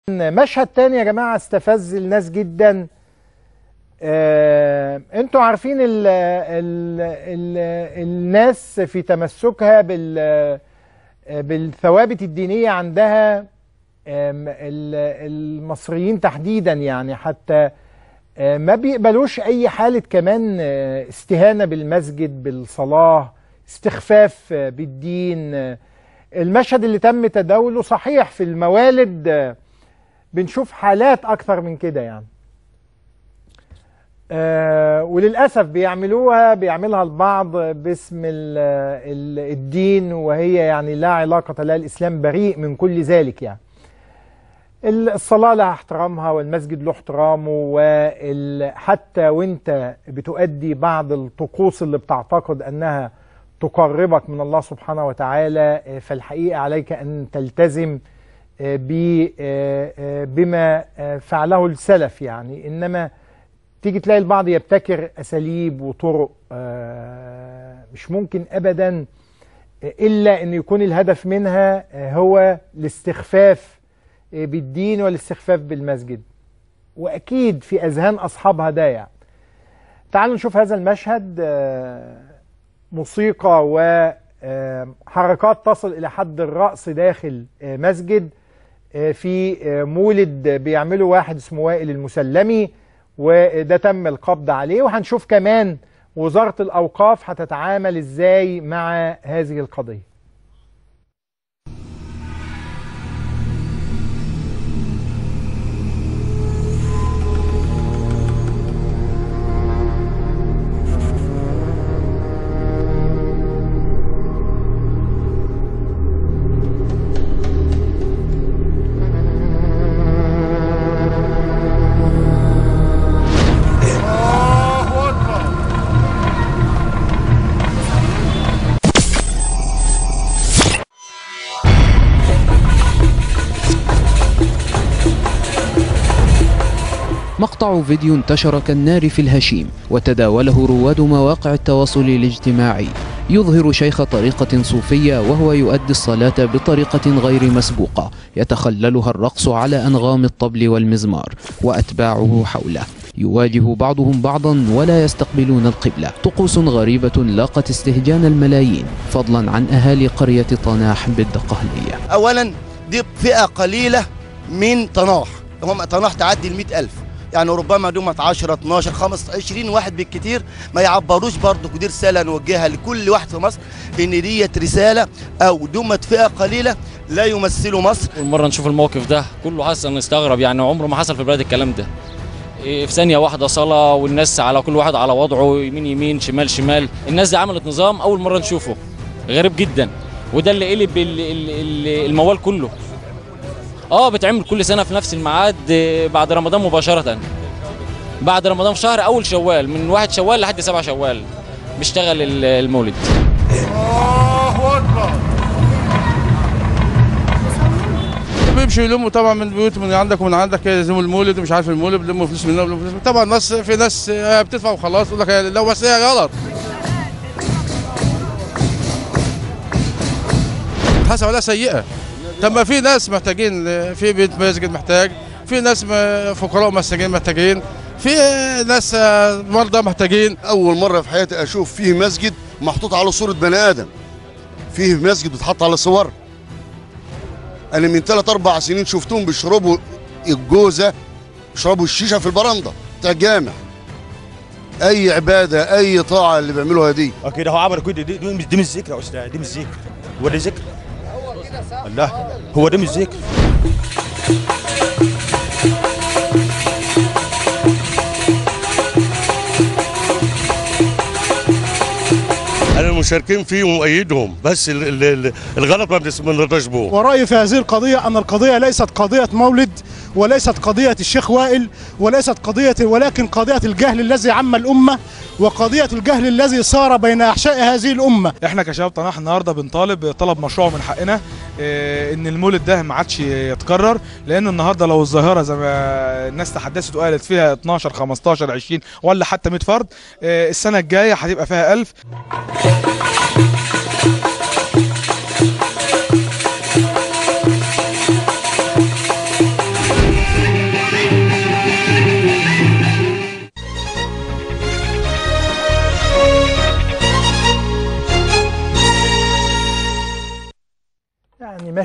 مشهد تاني يا جماعة استفز الناس جدا. انتوا عارفين الناس في تمسكها بالثوابت الدينية عندها، المصريين تحديدا يعني، حتى ما بيقبلوش اي حالة كمان استهانة بالمسجد، بالصلاة، استخفاف بالدين. المشهد اللي تم تداوله صحيح في الموالد بنشوف حالات اكثر من كده يعني، وللأسف بيعملها البعض باسم الدين، وهي يعني لا علاقة لها، الإسلام بريء من كل ذلك يعني. الصلاة لها احترامها والمسجد له احترامه، وحتى وانت بتؤدي بعض الطقوس اللي بتعتقد أنها تقربك من الله سبحانه وتعالى، فالحقيقة عليك أن تلتزم بما فعله السلف يعني. إنما تيجي تلاقي البعض يبتكر أساليب وطرق مش ممكن أبدا إلا أن يكون الهدف منها هو الاستخفاف بالدين والاستخفاف بالمسجد، وأكيد في أذهان أصحابها ده يعني. تعالوا نشوف هذا المشهد. موسيقى وحركات تصل إلى حد الرقص داخل مسجد في مولد بيعمله واحد اسمه وائل المسلمي، وده تم القبض عليه. وهنشوف كمان وزارة الأوقاف هتتعامل ازاي مع هذه القضية. مقطع فيديو انتشر كالنار في الهشيم وتداوله رواد مواقع التواصل الاجتماعي، يظهر شيخ طريقة صوفية وهو يؤدي الصلاة بطريقة غير مسبوقة يتخللها الرقص على أنغام الطبل والمزمار، وأتباعه حوله يواجه بعضهم بعضا ولا يستقبلون القبلة. طقوس غريبة لاقت استهجان الملايين، فضلا عن أهالي قرية طناح بالدقهلية. أولا دي فئة قليلة من طناح، هم طناح تعدي 100,000 يعني، ربما دومة 10 12 15 20 واحد بالكتير، ما يعبروش برضه. ودي رسالة نوجهها لكل واحد في مصر، بان ديت رسالة او دومة فئة قليلة لا يمثلوا مصر. أول مرة نشوف الموقف ده، كله حاسس نستغرب يعني، عمره ما حصل في البلد الكلام ده. في ثانية واحدة صلاة والناس على كل واحد على وضعه، يمين يمين شمال شمال. الناس دي عملت نظام أول مرة نشوفه، غريب جدا، وده اللي قلب الموال كله. بتعمل كل سنة في نفس الميعاد بعد رمضان مباشرة، بعد رمضان في شهر أول شوال، من 1 شوال لحد 7 شوال بيشتغل المولد. الله أكبر. بيمشوا يلموا طبعا من بيوت، من عندك ومن عندك يلزموا المولد ومش عارف المولد، بيلموا فلوس من هنا وبيلموا فلوس. طبعا ناس، في ناس بتدفع وخلاص، يقول لك لو بس هي غلط. حسب عليها سيئة. طب ما في ناس محتاجين، في بيت مسجد محتاج، في ناس فقراء مساكين محتاجين، في ناس مرضى محتاجين. أول مرة في حياتي أشوف فيه مسجد محطوط على صورة بني آدم، فيه مسجد بيتحط على صور. أنا من 3 4 سنين شفتهم بيشربوا الجوزة، بيشربوا الشيشة في البرندة بتاع الجامع. أي عبادة، أي طاعة اللي بيعملوها دي. أكيد هو عمل كده، دي مش ذكر يا أستاذ، دي مش ذكر. هو ده ذكر؟ الله، هو ده مش ذكر. أنا المشاركين فيه ومؤيدهم، بس الغلط ما بنرضاش به. ورأيي في هذه القضية أن القضية ليست قضية مولد، وليست قضية الشيخ وائل، وليست قضية، ولكن قضية الجهل الذي عم الأمة، وقضية الجهل الذي صار بين أحشاء هذه الأمة. احنا كشباب طناح النهارده بنطالب طلب مشروع من حقنا، ان المولد ده ما عادش يتكرر، لأن النهارده لو الظاهرة زي ما الناس تحدثت وقالت فيها 12 15 20 ولا حتى 100 فرد، السنة الجاية هتبقى فيها 1000.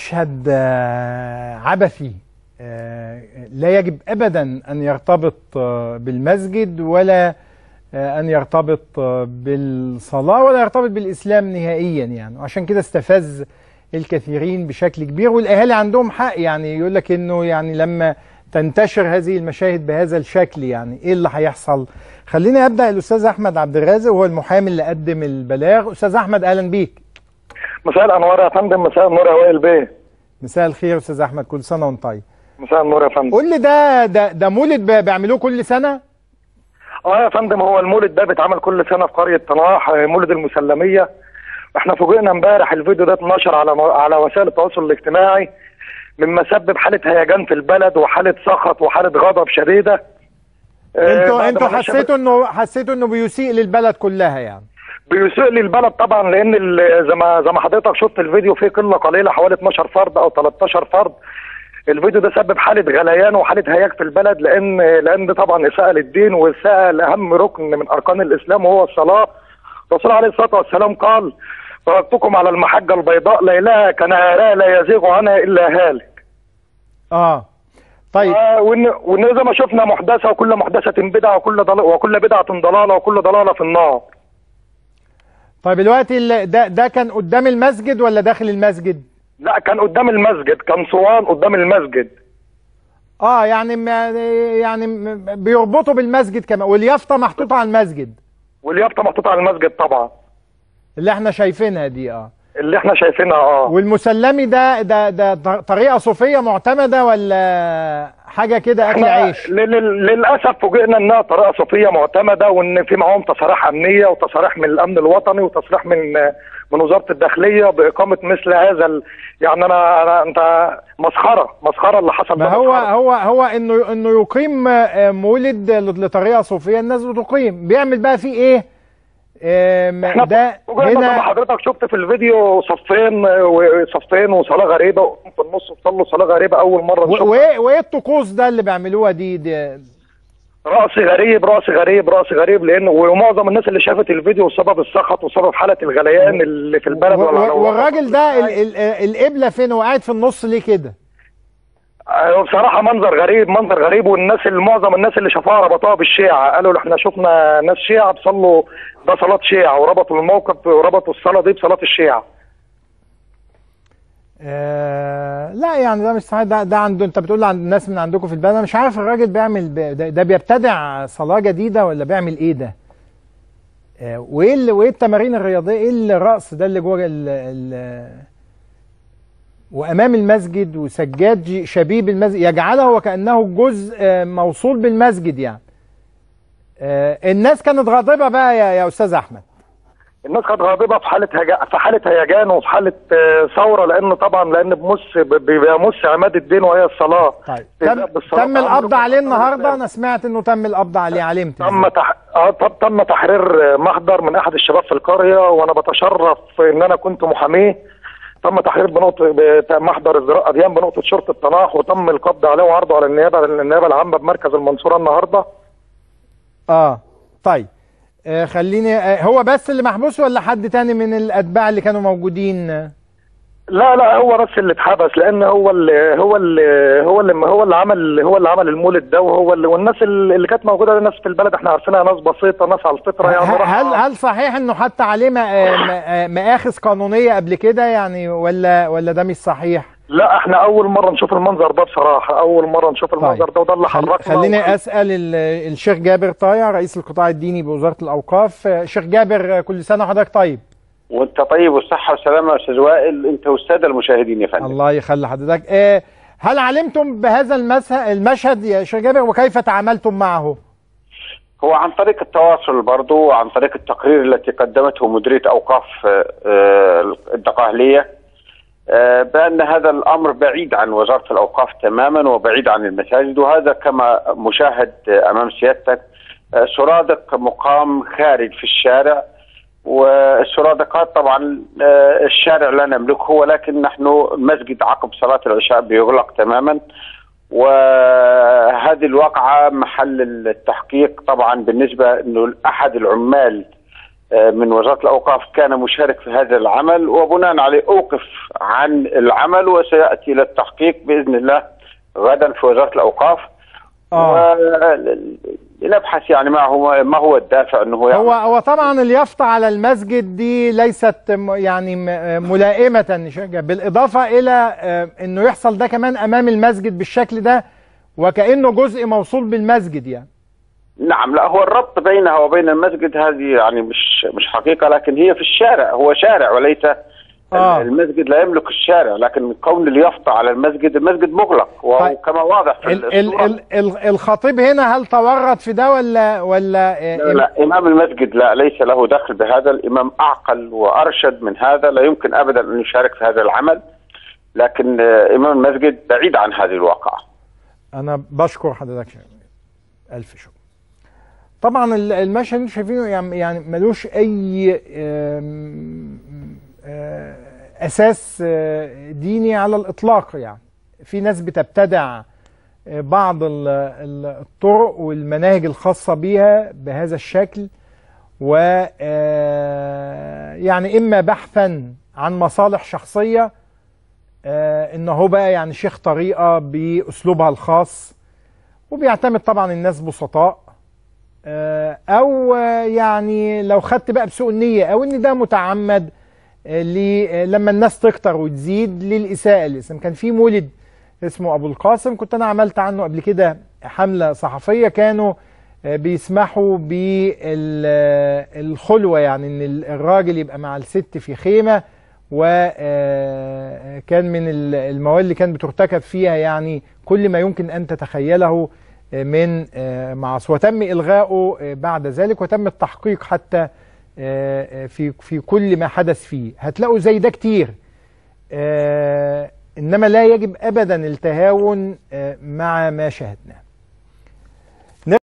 مشهد عبثي لا يجب أبدا أن يرتبط بالمسجد ولا أن يرتبط بالصلاة ولا يرتبط بالإسلام نهائيا يعني. وعشان كده استفز الكثيرين بشكل كبير، والأهالي عندهم حق يعني، يقول لك إنه يعني لما تنتشر هذه المشاهد بهذا الشكل يعني إيه اللي هيحصل. خليني أبدأ الأستاذ أحمد عبد الرازق وهو المحامي اللي قدم البلاغ. أستاذ أحمد أهلا بيك. مساء الأنوار يا فندم. مساء النور يا وائل بيه. مساء الخير أستاذ أحمد، كل سنة وأنت طيب. مساء النور يا فندم. قول لي ده مولد بيعملوه كل سنة؟ يا فندم، هو المولد ده بيتعمل كل سنة في قرية طناح، مولد المسلمية. احنا فوجئنا امبارح الفيديو ده اتنشر على وسائل التواصل الاجتماعي مما سبب حالة هيجان في البلد وحالة سخط وحالة غضب شديدة. انتوا حسيتوا انه بيسيء للبلد كلها يعني؟ بيسيء للبلد طبعا، لان زي ما حضرتك شفت الفيديو فيه قله قليله حوالي 12 فرد او 13 فرد. الفيديو ده سبب حاله غليان وحاله هياج في البلد، لان ده طبعا اساءه للدين واساءه لاهم ركن من اركان الاسلام وهو الصلاه. الرسول عليه الصلاه والسلام قال: تركتكم على المحجه البيضاء ليلها كنهارها لا يزيغ عنها الا هالك. طيب. وان زي ما شفنا محدثه، وكل محدثه بدعه، وكل بدعه ضلاله، وكل ضلاله في النار. طيب دلوقتي ده كان قدام المسجد ولا داخل المسجد؟ لا، كان قدام المسجد، كان صوان قدام المسجد. يعني بيربطوا بالمسجد كمان، واليافطه محطوطه على المسجد. واليافطه محطوطه على المسجد طبعا. اللي احنا شايفينها دي اللي احنا شايفينها والمسلمي ده طريقه صوفيه معتمده ولا حاجه كده اكل عيش؟ للاسف فوجئنا انها طريقه صوفيه معتمده، وان في معاهم تصاريح امنيه وتصاريح من الامن الوطني وتصريح من وزاره الداخليه باقامه مثل هذا يعني انت مسخره اللي حصل. ما هو انه يقيم مولد لطريقه صوفيه، الناس بتقيم، بيعمل بقى فيه ايه؟ ده هنا حضرتك شفت في الفيديو صفين وصلاه غريبه، في النص صلوا صلاه غريبه اول مره نشوفها. وايه الطقوس ده اللي بيعملوها دي رأس غريب لان ومعظم الناس اللي شافت الفيديو سبب السخط وسبب حاله الغليان اللي في البلد. والراجل ده القبله فين وقاعد في النص ليه كده؟ بصراحه منظر غريب، معظم الناس اللي شافوها ربطوها بالشيعه، قالوا احنا شفنا ناس شيعه بيصلوا، ده صلاه شيعه، وربطوا الموقف وربطوا الصلاه دي بصلاه الشيعه. لا يعني ده مش صحيح. ده عنده، انت بتقول عند الناس من عندكم في البلد، انا مش عارف الراجل بيعمل ده بيبتدع صلاه جديده ولا بيعمل ايه ده؟ وايه التمارين الرياضيه؟ ايه الرقص ده اللي جوه وامام المسجد وسجاد شبيب المسجد يجعله وكانه جزء موصول بالمسجد يعني. الناس كانت غاضبه بقى يا استاذ احمد. الناس كانت غاضبه في حاله هيجان وفي حاله ثوره، لان بيمس عماد الدين وهي الصلاه. طيب تم القبض عليه النهارده؟ انا سمعت انه تم القبض عليه، علمت. تم تحرير محضر من احد الشباب في القريه، وانا بتشرف ان انا كنت محاميه. تم تحرير محضر ازدراء اديان بنقطه شرطه طناح، وتم القبض عليه وعرضه على النيابه العامه بمركز المنصوره النهارده. طيب خليني، هو بس اللي محبوس ولا حد تاني من الاتباع اللي كانوا موجودين؟ لا هو بس اللي اتحبس، لان هو اللي عمل المولد ده، والناس اللي كانت موجوده ناس في البلد احنا عارفينها، ناس بسيطه، ناس على الفطره يعني. هل صحيح انه حتى عليه مآخذ قانونيه قبل كده يعني، ولا ده مش صحيح؟ لا، احنا اول مره نشوف المنظر ده بصراحه، اول مره نشوف المنظر ده، وده اللي حركنا. خليني اسال الشيخ جابر طايع رئيس القطاع الديني بوزاره الاوقاف. شيخ جابر، كل سنه وحضرتك طيب. وانت طيب والصحه والسلامه يا استاذ وائل، انت والساده المشاهدين يا فندم. الله يخلي حضرتك. هل علمتم بهذا المشهد يا شيخ جابر، وكيف تعاملتم معه؟ هو عن طريق التواصل برضه، وعن طريق التقرير التي قدمته مديريه اوقاف الدقهليه، بأن هذا الأمر بعيد عن وزارة الأوقاف تماما وبعيد عن المساجد، وهذا كما مشاهد أمام سيادتك سرادق مقام خارج في الشارع. والسرادقات طبعا الشارع لا نملكه، ولكن نحن المسجد عقب صلاة العشاء بيغلق تماما، وهذه الواقعة محل التحقيق طبعا بالنسبة أنه أحد العمال من وزارة الأوقاف كان مشارك في هذا العمل، وبناء عليه أوقف عن العمل وسيأتي للتحقيق بإذن الله غدا في وزارة الأوقاف. ونبحث يعني ما هو الدافع أنه هو طبعا اليافطة على المسجد دي ليست يعني ملائمة، بالإضافة إلى أنه يحصل ده كمان أمام المسجد بالشكل ده وكأنه جزء موصول بالمسجد يعني. نعم، لا هو الربط بينها وبين المسجد هذه يعني مش حقيقة، لكن هي في الشارع، هو شارع وليس المسجد لا يملك الشارع، لكن كون اليافطة على المسجد مغلق وكما واضح في الخطيب هنا هل تورط في ده ولا لا إمام المسجد لا ليس له دخل بهذا، الإمام أعقل وأرشد من هذا، لا يمكن أبدا أن يشارك في هذا العمل، لكن إمام المسجد بعيد عن هذه الواقعة. أنا بشكر حضرتك ألف شكر. طبعا المشهد اللي شايفينه يعني ملوش أي أساس ديني على الإطلاق، يعني في ناس بتبتدع بعض الطرق والمناهج الخاصة بيها بهذا الشكل، و يعني إما بحثا عن مصالح شخصية إنه هو بقى يعني شيخ طريقة بأسلوبها الخاص، وبيعتمد طبعا الناس بسطاء، أو يعني لو خدت بقى بسوء النية أو إن ده متعمد لما الناس تكتر وتزيد للإساءة للإسلام. كان في مولد اسمه أبو القاسم، كنت أنا عملت عنه قبل كده حملة صحفية، كانوا بيسمحوا بالخلوة، يعني إن الراجل يبقى مع الست في خيمة، وكان من المواد اللي كان بترتكب فيها يعني كل ما يمكن أن تتخيله من معاصي، وتم إلغاؤه بعد ذلك، وتم التحقيق حتى في كل ما حدث فيه. هتلاقوا زي ده كتير، إنما لا يجب أبدا التهاون مع ما شاهدناه.